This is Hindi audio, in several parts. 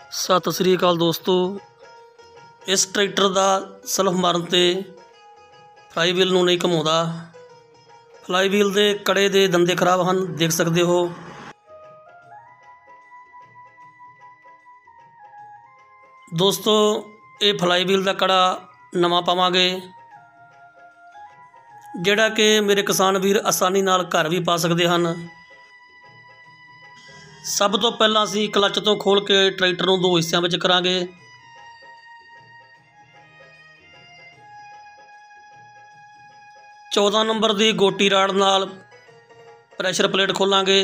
सत श्री अकाल दोस्तों। इस ट्रैक्टर का सलफ मारन ते फ्लाई व्हील नूं नहीं घुमाउंदा। फ्लाई व्हील के कड़े के दंदे खराब हैं, देख सकते हो। दोस्तों ये फ्लाई व्हील का कड़ा नवा पावांगे, जिहड़ा कि मेरे किसान वीर आसानी नाल घर भी पा सकते हैं। सब तो पहला असीं क्लच तो खोल के ट्रैक्टर नूं दो हिस्सों में करांगे। चौदह नंबर की गोटी राड़ नाल प्रैशर प्लेट खोलांगे।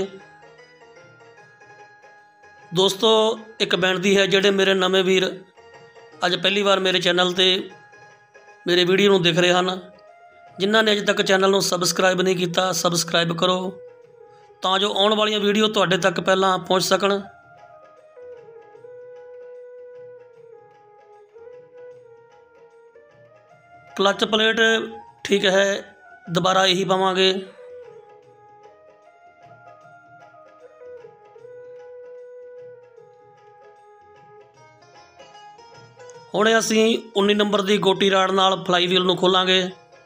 दोस्तों एक बेनती है, जिहड़े मेरे नवे वीर अज पहली बार मेरे चैनल ते मेरे वीडियो नूं देख रहे हैं, जिन्हां ने अज तक चैनल नूं सबसक्राइब नहीं किया, सबसक्राइब करो तां जो आउण वालियां वीडियो तुहाडे तक पहलां पहुँच सकण। क्लच प्लेट ठीक है, दोबारा यही पावांगे। हुण असीं 19 नंबर की गोटी राड़ नाल फ्लाई व्हील नूं खोलांगे।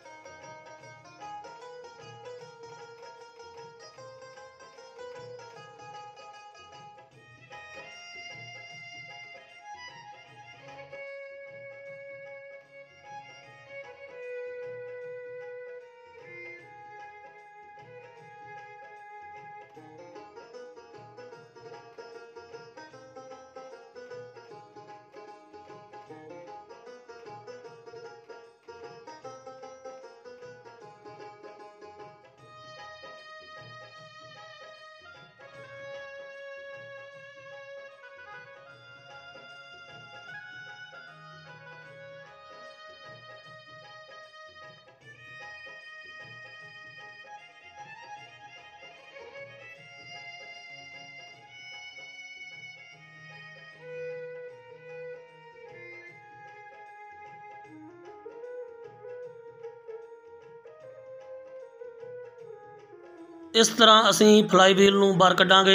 इस तरह असीं फ्लाई व्हील नूं बाहर कढ़ांगे।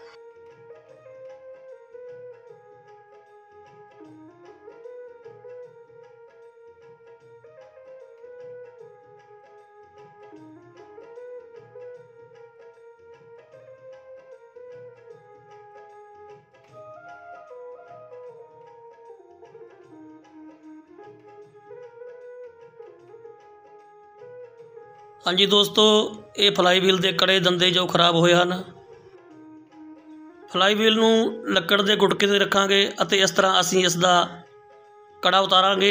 हाँ जी दोस्तों, ये फ्लाई व्हील के कड़े दंदे जो खराब होए हैं, फ्लाई व्हील नूं लक्कड़ के गुटके ते रखांगे अते इस तरह असीं इसका कड़ा उतारांगे।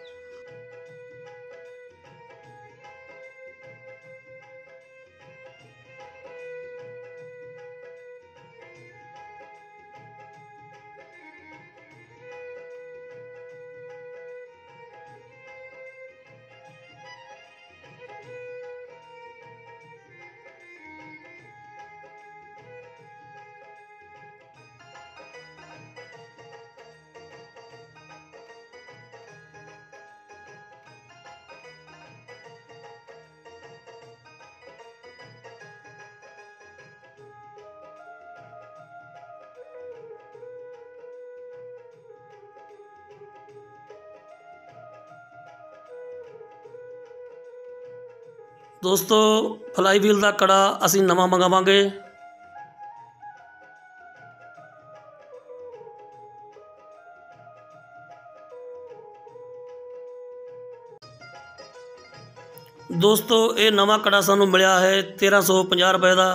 दोस्तों फ्लाई व्हील का कड़ा असीं नवा मंगावांगे। दोस्तों ये नवा कड़ा सानूं मिलिया है 1350 रुपए का।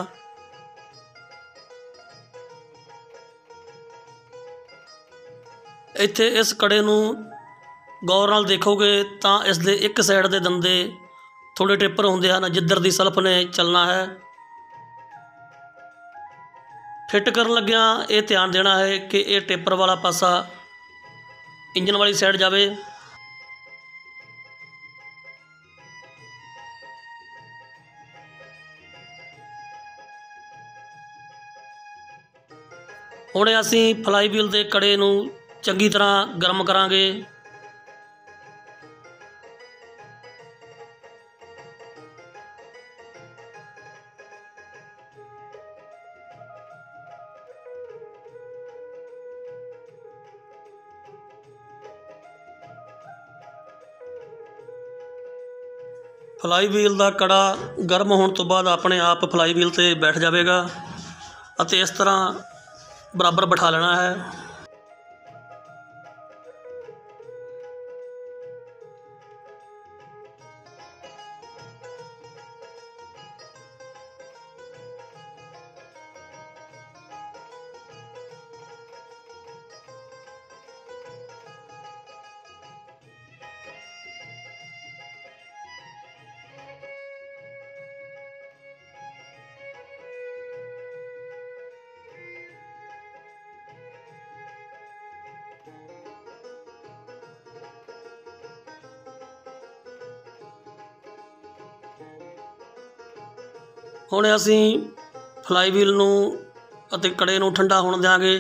इत्थे इस कड़े नूं गौर नाल देखोगे तो इस दे एक साइड के दंदे थोड़े टेपर होंदे हैं, जिधर दी सलफ ने चलना है। फिट करन लग्या ये ध्यान देना है कि ये टेपर वाला पासा इंजन वाली साइड जावे। हुण असीं फ्लाई व्हील के कड़े नूं चंगी तरह गर्म करांगे। ਫਲਾਈ ਵੀਲ ਦਾ ਕੜਾ ਗਰਮ ਹੋਣ ਤੋਂ ਬਾਅਦ ਆਪਣੇ ਆਪ ਫਲਾਈ ਵੀਲ 'ਤੇ ਬੈਠ ਜਾਵੇਗਾ ਅਤੇ ਇਸ ਤਰ੍ਹਾਂ ਬਰਾਬਰ ਬਿਠਾ ਲੈਣਾ ਹੈ। ਹੁਣ ਅਸੀਂ ਫਲਾਈ ਵੀਲ ਨੂੰ ਅਤੇ ਕੜੇ ਨੂੰ ਠੰਡਾ ਹੋਣ ਦਿਆਂਗੇ।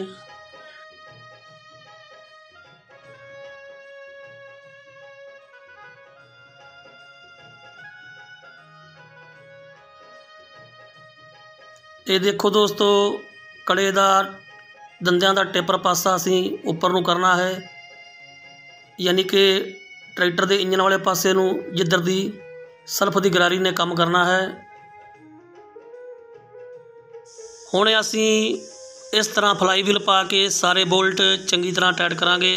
ਇਹ ਦੇਖੋ ਦੋਸਤੋ, ਕੜੇ ਦਾ ਦੰਦਿਆਂ ਦਾ ਟੇਪਰ ਪਾਸਾ ਅਸੀਂ ਉੱਪਰ ਨੂੰ ਕਰਨਾ ਹੈ, ਯਾਨੀ ਕਿ ਟਰੈਕਟਰ ਦੇ ਇੰਜਨ ਵਾਲੇ ਪਾਸੇ ਨੂੰ, ਜਿੱਧਰ ਦੀ ਸਲਫ ਦੀ ਗਰਾਰੀ ਨੇ ਕੰਮ ਕਰਨਾ ਹੈ। ਹੁਣ ਅਸੀਂ ਇਸ ਤਰ੍ਹਾਂ ਫਲਾਈ ਵੀਲ ਪਾ ਕੇ ਸਾਰੇ ਬੋਲਟ ਚੰਗੀ ਤਰ੍ਹਾਂ ਟਾਈਟ ਕਰਾਂਗੇ।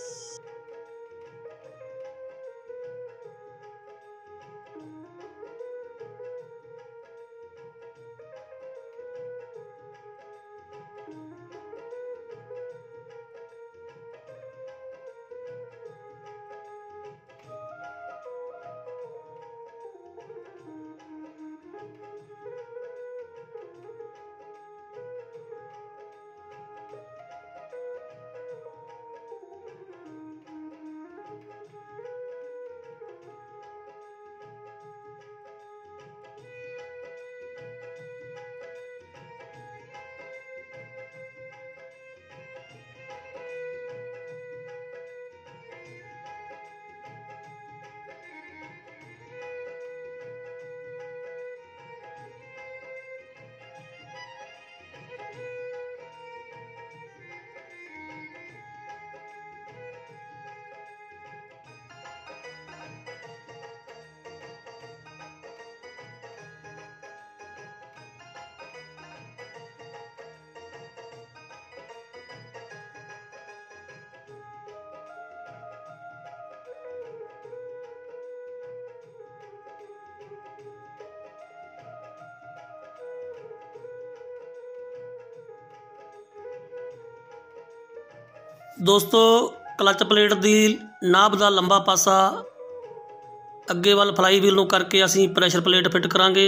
ਦੋਸਤੋ, ਕਲਚ ਪਲੇਟ ਦੀ ਨਾਭ ਦਾ ਲੰਬਾ ਪਾਸਾ ਅੱਗੇ ਵੱਲ ਫਲਾਈ ਵੀਲ ਨੂੰ ਕਰਕੇ ਅਸੀਂ ਪ੍ਰੈਸ਼ਰ ਪਲੇਟ ਫਿੱਟ ਕਰਾਂਗੇ।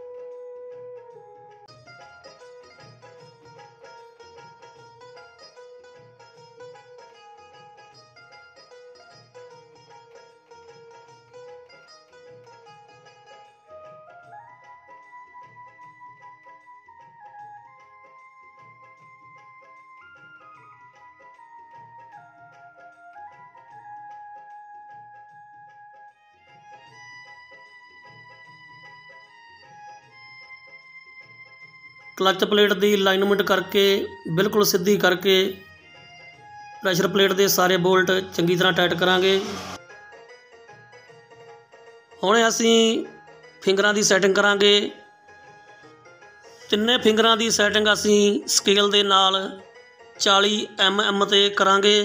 क्लच प्लेट की अलाइनमेंट करके बिल्कुल सीधी करके प्रैशर प्लेट के सारे बोल्ट चंगी तरह टाइट करांगे। हुण असीं फिंगरां की सैटिंग करांगे। तिन्ने फिंगरां की सैटिंग असीं स्केल दे नाल 40 mm ते करांगे।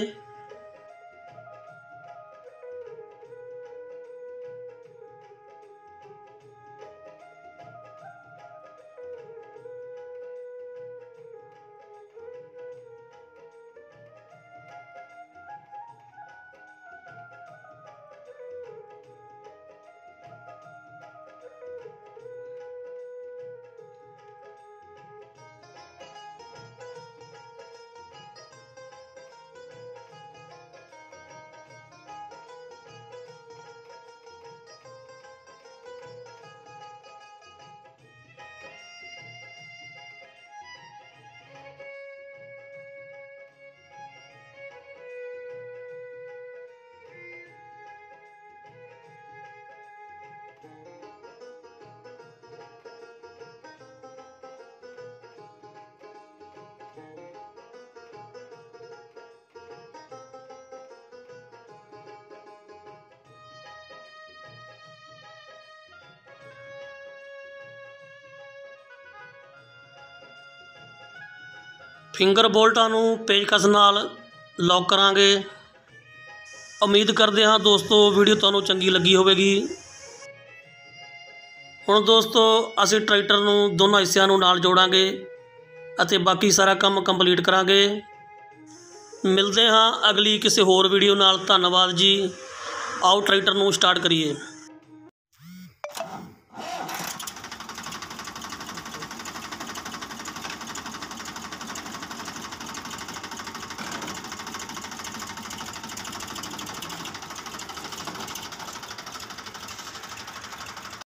ਫਿੰਗਰ ਬੋਲਟਾਂ ਨੂੰ ਪੇਚਕਸ ਨਾਲ ਲੌਕ ਕਰਾਂਗੇ। ਉਮੀਦ ਕਰਦੇ ਹਾਂ ਦੋਸਤੋ ਵੀਡੀਓ ਤੁਹਾਨੂੰ ਚੰਗੀ ਲੱਗੀ ਹੋਵੇਗੀ। ਹੁਣ ਦੋਸਤੋ ਅਸੀਂ ਟਰੈਕਟਰ ਨੂੰ ਦੋਨਾਂ ਹਿੱਸਿਆਂ ਨੂੰ ਨਾਲ ਜੋੜਾਂਗੇ ਅਤੇ ਬਾਕੀ ਸਾਰਾ ਕੰਮ ਕੰਪਲੀਟ ਕਰਾਂਗੇ। ਮਿਲਦੇ ਹਾਂ ਅਗਲੀ ਕਿਸੇ ਹੋਰ ਵੀਡੀਓ ਨਾਲ। ਧੰਨਵਾਦ ਜੀ। ਆਓ ਟਰੈਕਟਰ ਨੂੰ ਸਟਾਰਟ ਕਰੀਏ।